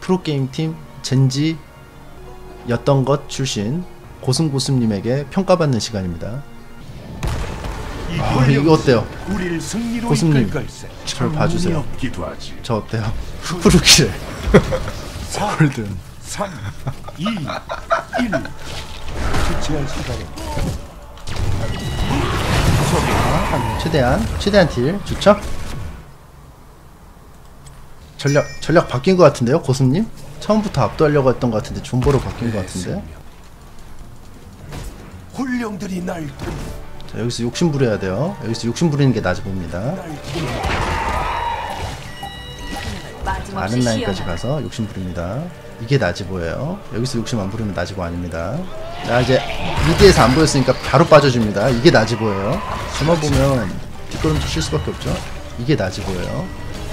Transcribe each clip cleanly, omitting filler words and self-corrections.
프로게임팀 젠지였던 것 출신 고승고승님에게 평가받는 시간입니다. 이거 어때요? 고승님 절 봐주세요. 저 어때요? 푸르기래 골든 3, 2, 1 교체할 시간입니다. 최대한 딜 좋죠? 전략 바뀐 것 같은데요, 고승님? 처음부터 압도하려고 했던 것 같은데 존버로 바뀐 것 같은데. 혼령들이 날 자, 여기서 욕심 부려야 돼요. 여기서 욕심 부리는 게 낮아 봅니다. 많은 라인까지 가서 욕심 부립니다. 이게 낮이 보여요. 여기서 욕심 안 부리면 낮이고 아닙니다. 자, 이제 미드에서 안 보였으니까 바로 빠져줍니다. 이게 낮이 보여요. 저만 보면 뒷걸음질 칠 수밖에 없죠. 이게 낮이 보여요.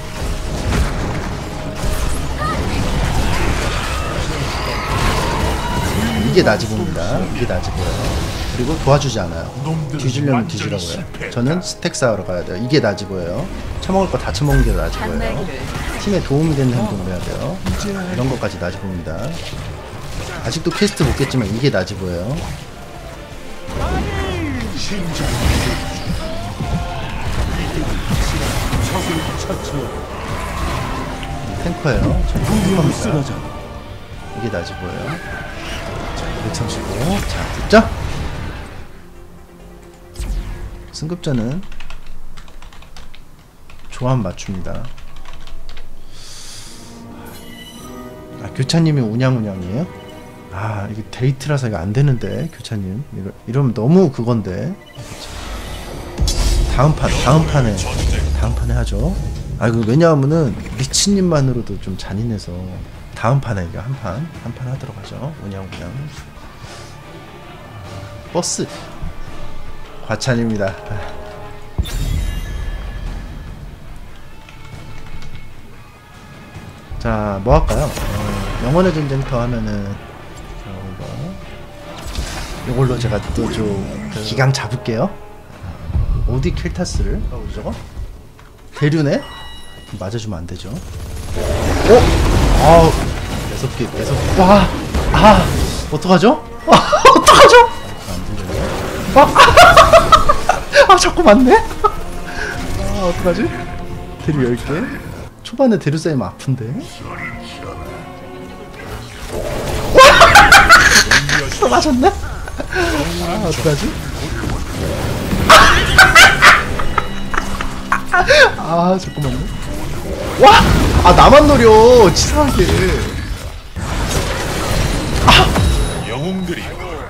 이게 낮이 봅니다. 이게 낮이 보여요. 그리고 도와주지 않아요. 뒤지려면 뒤지라고요. 저는 스택 쌓으러 가야 돼요. 이게 낮이 보여요. 처먹을 거 다 처먹는 게 낮이 보여요. 팀에 도움이 되는 행동을 해야 돼요. 이런 것까지 낮이 봅니다. 아직도 퀘스트 못 깼지만 이게 낮이 보여요. 탱커예요. 탱커입니다. 이게 낮이 보여요. 자, 135. 자, 됐죠? 승급자는 조합 맞춥니다. 아, 교차님이 운양이에요? 아, 이게 데이트라서 이거 안 되는데, 교차님. 이러면 너무 그건데. 다음 판에 하죠. 아, 이거 왜냐하면은 리치님만으로도 좀 잔인해서 다음 판에 이거 한 판 하도록 하죠. 운양. 버스 과찬입니다. 자, 뭐 할까요? 영혼의 전쟁터 하면은 이걸로 제가 또 좀 기강 잡을게요. 어디 킬타스를? 뭐지 저거? 대류네? 맞아주면 안 되죠. 오! 아우, 매섭게. 와! 아! 어떡하죠? 어떡하죠? 안 들려요? 아, 자꾸 맞네? 아, 어떡하지? 대류 10개? 초반에 대류 쌓이면 아픈데? 또 맞았네? 아, 어떡하지? 아, 잠깐만요. 와! 아, 나만 노려! 치사하게. 아! 영웅들이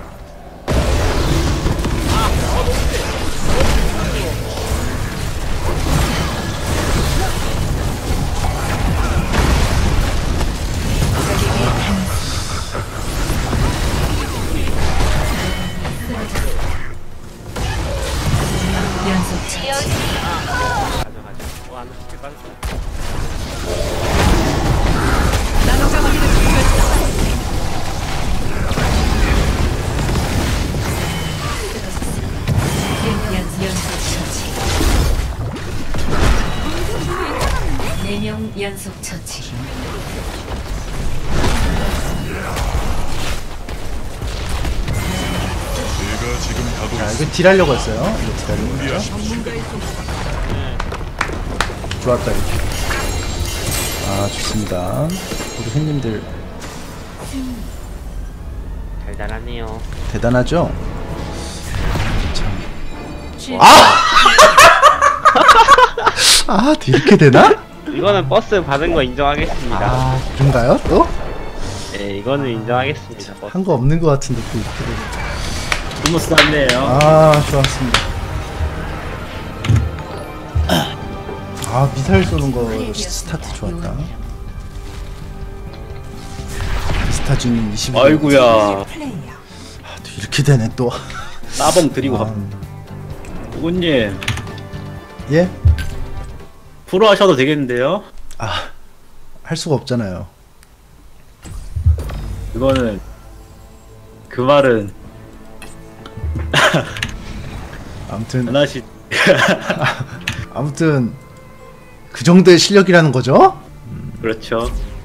연속 처치. 자, 이거 딜하려고 했어요. 이거 딜하려고 했죠. 좋았다, 이렇게. 아, 좋습니다. 우리 팬님들 대단하네요. 대단하죠? 참. 아, 이렇게 되나? 이거는 버스 받은 거 인정하겠습니다. 아, 그런가요? 또? 네, 이거는 인정하겠습니다. 버스. 한 거 없는 것 같은데 또 이렇게 되네. 너무 쌌네요. 아, 좋았습니다. 아, 미사일 쏘는 거 스타트 좋았다. 미스타주님 20일. 아이구야. 아, 또 이렇게 되네 또. 따봉 드리고 아, 누군님 예? 프로 하셔도 되겠는데요? 아, 할 수가 없잖아요. 그거는 그 말은 아무튼 하나씩 아무튼 그 정도의 실력이라는 거죠? 그렇죠.